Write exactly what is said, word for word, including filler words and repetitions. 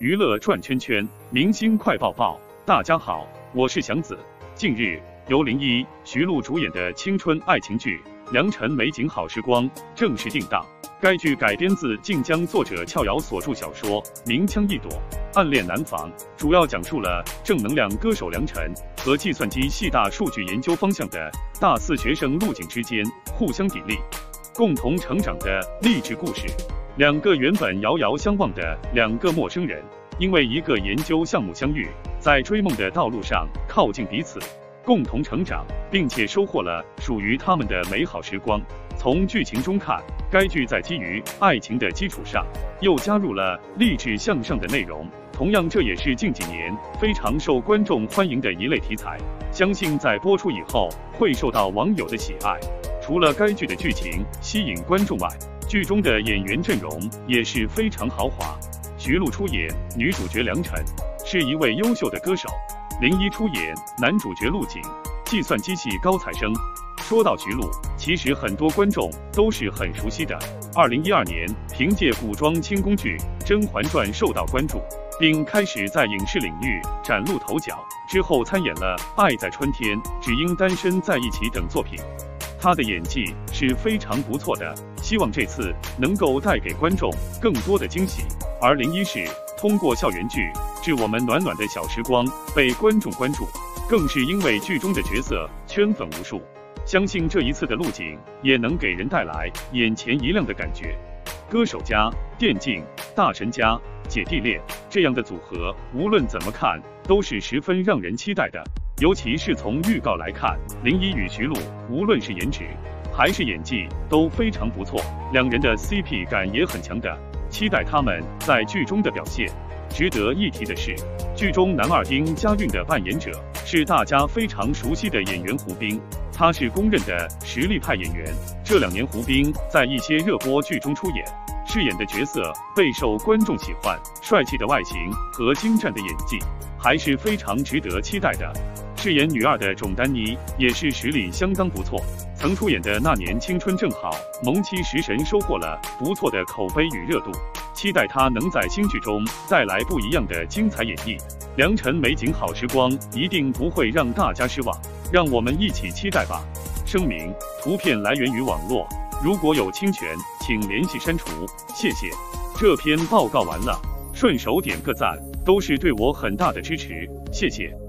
娱乐转圈圈，明星快报报。大家好，我是祥子。近日，由林一、徐璐主演的青春爱情剧《良辰美景好时光》正式定档。该剧改编自晋江作者俏瑶所著小说《明枪易躲，暗恋难防》，主要讲述了正能量歌手梁晨和计算机系大数据研究方向的大四学生陆景之间互相砥砺、共同成长的励志故事。两个原本遥遥相望的两个陌生人，因为一个研究项目相遇，在追梦的道路上靠近彼此，共同成长，并且收获了属于他们的美好时光。从剧情中看，该剧在基于爱情的基础上，又加入了励志向上的内容。同样，这也是近几年非常受观众欢迎的一类题材，相信在播出以后会受到网友的喜爱。除了该剧的剧情吸引观众外，剧中的演员阵容也是非常豪华。徐璐出演女主角梁晨，是一位优秀的歌手；林一出演男主角陆景，计算机系高材生。说到徐璐，其实很多观众都是很熟悉的。二零一二年，凭借古装轻宫剧《甄嬛传》受到关注，并开始在影视领域崭露头角。之后参演了《爱在春天》《只因单身在一起》等作品。他的演技是非常不错的，希望这次能够带给观众更多的惊喜。而林一是通过校园剧《致我们暖暖的小时光》被观众关注，更是因为剧中的角色圈粉无数。相信这一次的陆景也能给人带来眼前一亮的感觉。歌手加电竞大神加姐弟恋这样的组合，无论怎么看都是十分让人期待的。尤其是从预告来看，林一与徐璐无论是颜值还是演技都非常不错，两人的 C P 感也很强的，期待他们在剧中的表现。值得一提的是，剧中男二丁家韵的扮演者是大家非常熟悉的演员胡兵，他是公认的实力派演员。这两年胡兵在一些热播剧中出演，饰演的角色备受观众喜欢，帅气的外形和精湛的演技还是非常值得期待的。饰演女二的种丹妮也是实力相当不错，曾出演的《那年青春正好》《萌妻食神》收获了不错的口碑与热度，期待她能在新剧中带来不一样的精彩演绎。良辰美景好时光一定不会让大家失望，让我们一起期待吧。声明：图片来源于网络，如果有侵权，请联系删除，谢谢。这篇报告完了，顺手点个赞，都是对我很大的支持，谢谢。